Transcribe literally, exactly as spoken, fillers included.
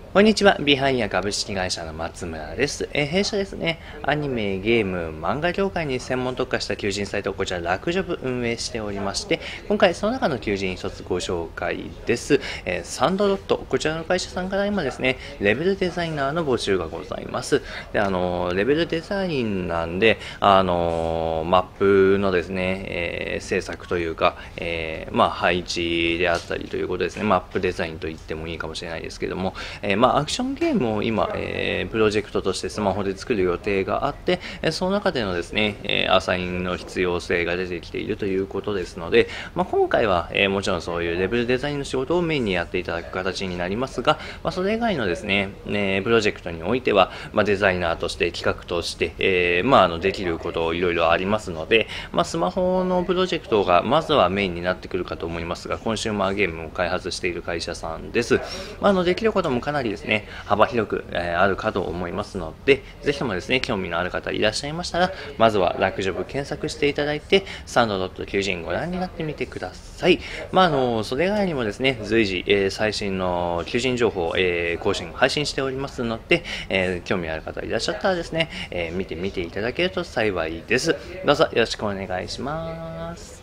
こんにちは。ビハイヤ株式会社の松村です。えー弊社ですね、アニメ、ゲーム、漫画業界に専門特化した求人サイトをこちら、楽ジョブ運営しておりまして、今回その中の求人一つご紹介です。えーサンドドット、こちらの会社さんから今ですね、レベルデザイナーの募集がございます。で、あのー、レベルデザインなんで、あのー、マップのですね、えー制作というか、えーまあ、配置であったりということですね、マップデザインと言ってもいいかもしれないですけども、えーまあ、アクションゲームを今、えープロジェクトとしてスマホで作る予定があって、えーその中でのですね、えーアサインの必要性が出てきているということですので、まあ、今回は、えーもちろんそういうレベルデザインの仕事をメインにやっていただく形になりますが、まあ、それ以外のですね、ねプロジェクトにおいては、まあ、デザイナーとして企画として、えーまあ、あのできることいろいろありますので、まあ、スマホのプロジェクトがまずはメインになってくるかと思いますが、コンシューマーゲームを開発している会社さんです。まあ、あのできることもかなりですね、幅広く、えーあるかと思いますので、ぜひともですね、興味のある方いらっしゃいましたら、まずは楽ジョブ検索していただいて、サンドドット求人ご覧になってみてください。まあ、あのそれ以外にもですね、随時、えー最新の求人情報、えー更新、配信しておりますので、えー興味ある方いらっしゃったらですね、えー見てみていただけると幸いです。どうぞよろしくお願いします。